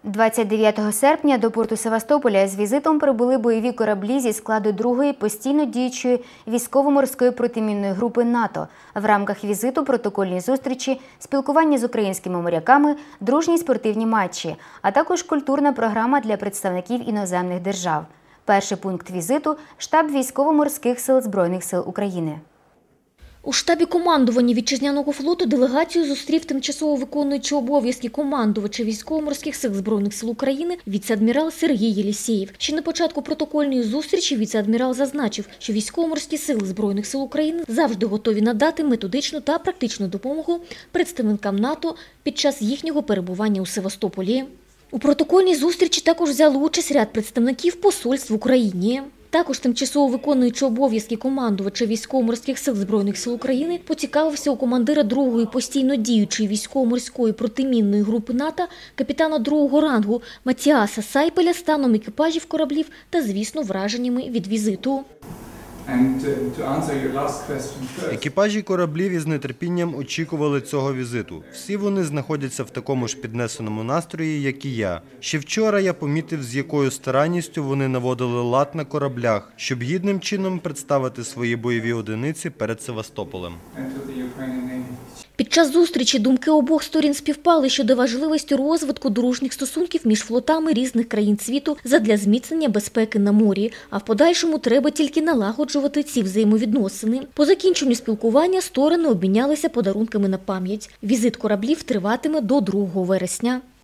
29 серпня до порту Севастополя з візитом прибули бойові кораблі зі складу 2-ї постійно діючої військово-морської протимінної групи НАТО. В рамках візиту протокольні зустрічі, спілкування з українськими моряками, дружні спортивні матчі, а також культурна програма для представників іноземних держав. Перший пункт візиту – штаб військово-морських сил Збройних сил України. У штабі командування вітчизняного флоту делегацію зустрів тимчасово виконуючий обов'язки командувача військово-морських сил Збройних сил України віце-адмірал Сергій Єлісєєв. Ще на початку протокольної зустрічі віце-адмірал зазначив, що військово-морські сили Збройних сил України завжди готові надати методичну та практичну допомогу представникам НАТО під час їхнього перебування у Севастополі. У протокольній зустрічі також взяли участь ряд представників посольств в Україні. Також тимчасово виконуючий обов'язки командувача військово-морських сил Збройних сил України поцікавився у командира 2-ї постійно діючої військово-морської протимінної групи НАТО капітана 2-го рангу Матіаса Сайпеля станом екіпажів кораблів та, звісно, враженнями від візиту. Екіпажі кораблів із нетерпінням очікували цього візиту. Всі вони знаходяться в такому ж піднесеному настрої, як і я. Ще вчора я помітив, з якою старанністю вони наводили лад на кораблях, щоб гідним чином представити свої бойові одиниці перед Севастополем. Під час зустрічі думки обох сторін співпали щодо важливості розвитку дружніх стосунків між флотами різних країн світу задля зміцнення безпеки на морі, а в подальшому треба тільки налагоджувати ці взаємовідносини. По закінченню спілкування сторони обмінялися подарунками на пам'ять. Візит кораблів триватиме до 2 вересня.